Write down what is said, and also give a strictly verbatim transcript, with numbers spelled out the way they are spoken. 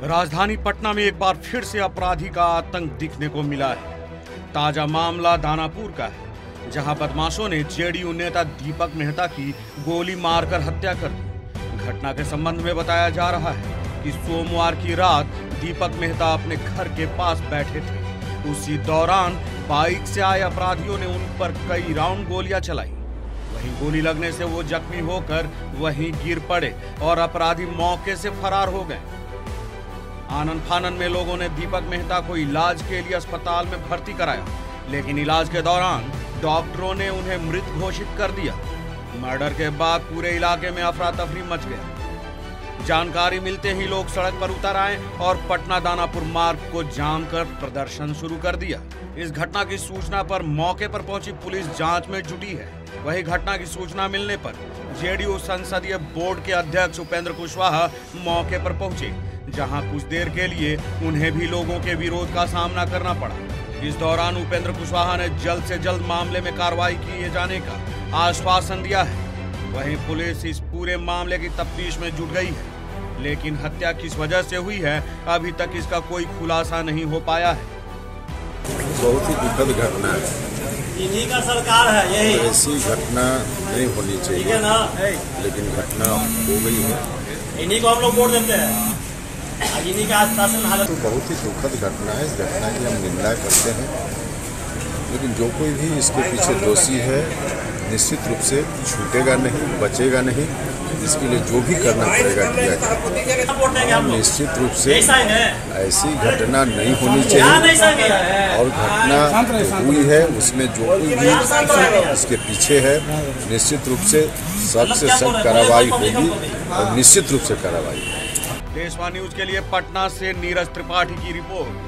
राजधानी पटना में एक बार फिर से अपराधी का आतंक दिखने को मिला है। ताजा मामला दानापुर का है, जहां बदमाशों ने जेडीयू नेता दीपक मेहता की गोली मारकर हत्या कर दी। घटना के संबंध में बताया जा रहा है कि सोमवार की रात दीपक मेहता अपने घर के पास बैठे थे। उसी दौरान बाइक से आए अपराधियों ने उन पर कई राउंड गोलियां चलाई। वहीं गोली लगने से वो जख्मी होकर वहीं गिर पड़े और अपराधी मौके से फरार हो गए। आनन फानन में लोगों ने दीपक मेहता को इलाज के लिए अस्पताल में भर्ती कराया, लेकिन इलाज के दौरान डॉक्टरों ने उन्हें मृत घोषित कर दिया। मर्डर के बाद पूरे इलाके में अफरा तफरी मच गया। जानकारी मिलते ही लोग सड़क पर उतर आए और पटना दानापुर मार्ग को जाम कर प्रदर्शन शुरू कर दिया। इस घटना की सूचना पर मौके पर पहुंची पुलिस जांच में जुटी है। वही घटना की सूचना मिलने पर जेडीयू संसदीय बोर्ड के अध्यक्ष उपेंद्र कुशवाहा मौके पर पहुंचे, जहां कुछ देर के लिए उन्हें भी लोगों के विरोध का सामना करना पड़ा। इस दौरान उपेंद्र कुशवाहा ने जल्द से जल्द मामले में कार्रवाई किए जाने का आश्वासन दिया है। वहीं पुलिस इस पूरे मामले की तफ्तीश में जुट गई है, लेकिन हत्या किस वजह से हुई है अभी तक इसका कोई खुलासा नहीं हो पाया है। बहुत ही दुखद घटना है। इन्हीं का सरकार है, यही ऐसी घटना नहीं होनी चाहिए, ठीक है ना? लेकिन घटना हो गई है। इन्हीं को हम लोग वोट देते हैं। इन्हीं का शासन हालत तो बहुत ही दुखद घटना है। इस घटना की हम निंदा करते हैं, लेकिन जो कोई भी इसके पीछे दोषी है निश्चित रूप से छूटेगा नहीं, बचेगा नहीं। इसके लिए जो भी करना पड़ेगा किया जाएगा। निश्चित रूप से ऐसी घटना नहीं होनी चाहिए, और घटना हुई है उसमें जो कोई भी इसके पीछे है निश्चित रूप से सख्त से सख्त कार्रवाई होगी, और निश्चित रूप से कार्रवाई। देशवा न्यूज के लिए पटना से नीरज त्रिपाठी की रिपोर्ट।